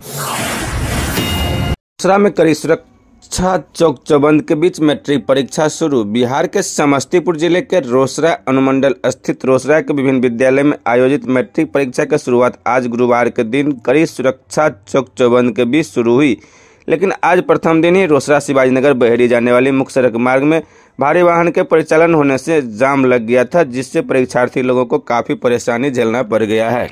रोसड़ा में कड़ी सुरक्षा चौक चौबंद के बीच मैट्रिक परीक्षा शुरू। बिहार के समस्तीपुर जिले के रोसड़ा अनुमंडल स्थित रोसड़ा के विभिन्न विद्यालय में आयोजित मैट्रिक परीक्षा की शुरुआत आज गुरुवार के दिन कड़ी सुरक्षा चौक चौबंद के बीच शुरू हुई। लेकिन आज प्रथम दिन ही रोसड़ा शिवाजीनगर बहेड़ी जाने वाली मुख्य सड़क मार्ग में भारी वाहन के परिचालन होने से जाम लग गया था, जिससे परीक्षार्थी लोगों को काफी परेशानी झेलना पड़ गया है।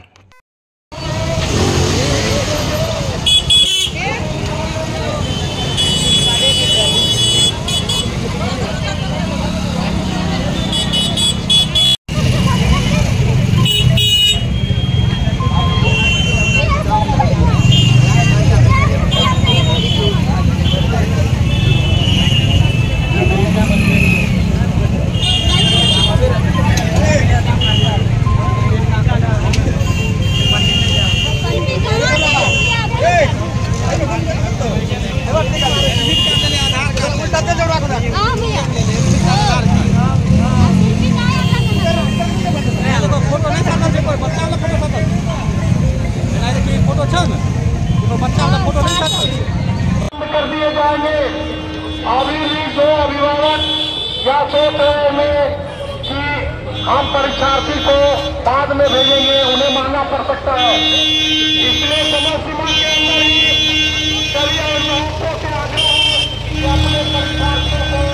कर दिए जाएंगे। अभी भी जो अभिभावक क्या सोच रहे हैं कि हम परीक्षार्थी को बाद में भेजेंगे, उन्हें महंगा पड़ सकता है, इसलिए समय सीमा के अंदर ही सभी अभिभावकों से आग्रह है कि अपने परीक्षार्थियों को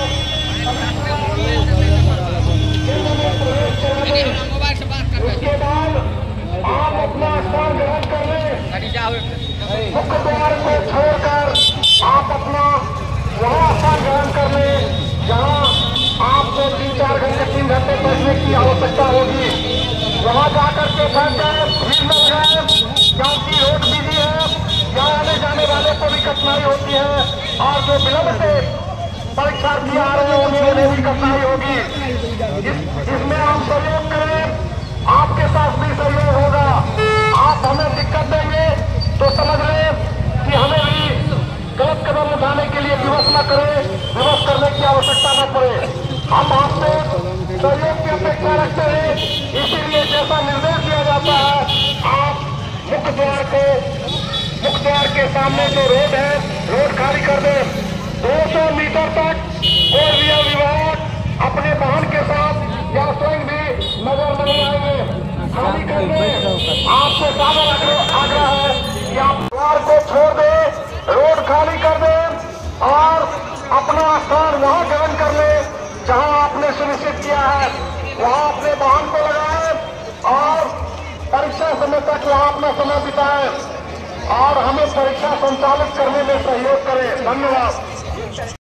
उसके बाद आप अपना स्थान ग्रहण कर लें। मुख्य द्वार को छोड़कर आप अपना वहाँ स्थान ग्रहण कर लें जहाँ आपको 3 घंटे बैठने की आवश्यकता होगी। वहाँ जाकर के बैठकर भीड़ में जाए, क्योंकि रोड बिजी है, यहाँ आने जाने वाले को भी कठिनाई होती है और जो विलंब से परीक्षार्थी आ रहे होंगे उन्हें भी कठिनाई होगी। इसमें आप सहयोग करें, आपके साथ भी सहयोग होगा। आप हमें दिक्कत देंगे तो समझ लें कि हमें भी गलत कदम उठाने के लिए विवश न करें, विवश करने की आवश्यकता न पड़े। हम आपसे सहयोग की अपेक्षा रखते हैं, इसीलिए जैसा निर्देश दिया जाता है आप मुख्य द्वार के सामने जो रोड है रोड खाली कर दें। 200 मीटर तक कोई भी अभिभावक अपने वाहन के साथ या स्वयं भी नजर नहीं आएंगे, खाली कर दें। आपसे सादर आग्रह है कि आप द्वार को छोड़ दें, रोड खाली कर दें और अपना स्थान वहां ग्रहण कर लें जहां आपने सुनिश्चित किया है। वहां अपने वाहन को लगाएं और परीक्षा समय तक वहां अपना समय बिताएं और हमें परीक्षा संचालित करने में सहयोग करें। धन्यवाद।